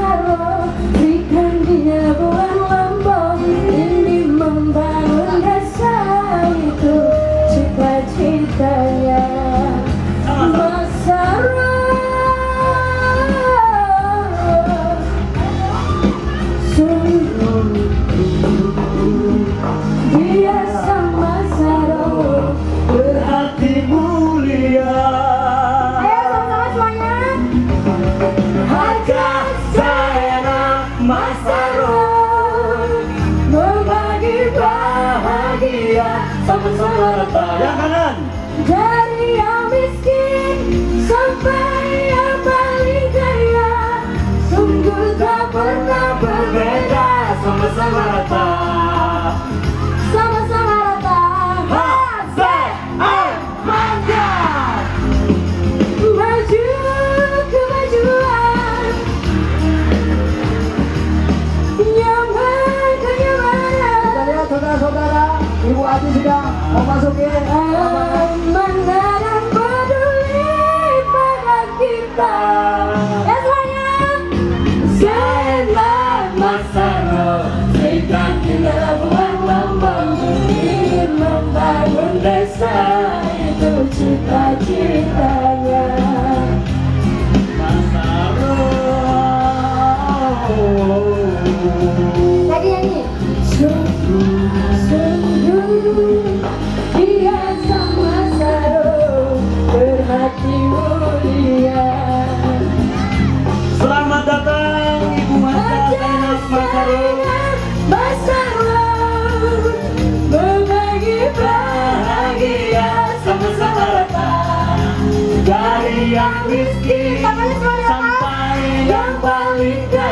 Masaro, berikan dia bulan Lombok, ini membangun desa itu cita-citanya. Masaro, sungguh dia sama Masaro berhati mulia. Masaro berbagi bahagia sama-sama rata. Yang kanan. Dari yang miskin sampai yang paling kaya, sungguh tak pernah berbeda, sama-sama rata. Sama-sama rata. Mantap. Maju kemajuan, saudara-saudara, Ibu Ati sudah memasuki menanam peduli pada kita. Ya semuanya. Seenak Masaro, berikan kita bulan Lombok, ingin membangun desa itu cita-citanya. Masaro. Lagi nyanyi. Sungguh dia sama Masaro berhati mulia. Selamat datang Ibu Zainab Masaro. Masaro berbagi bahagia sama-sama rata. Dari yang miskin sampai yang paling kaya,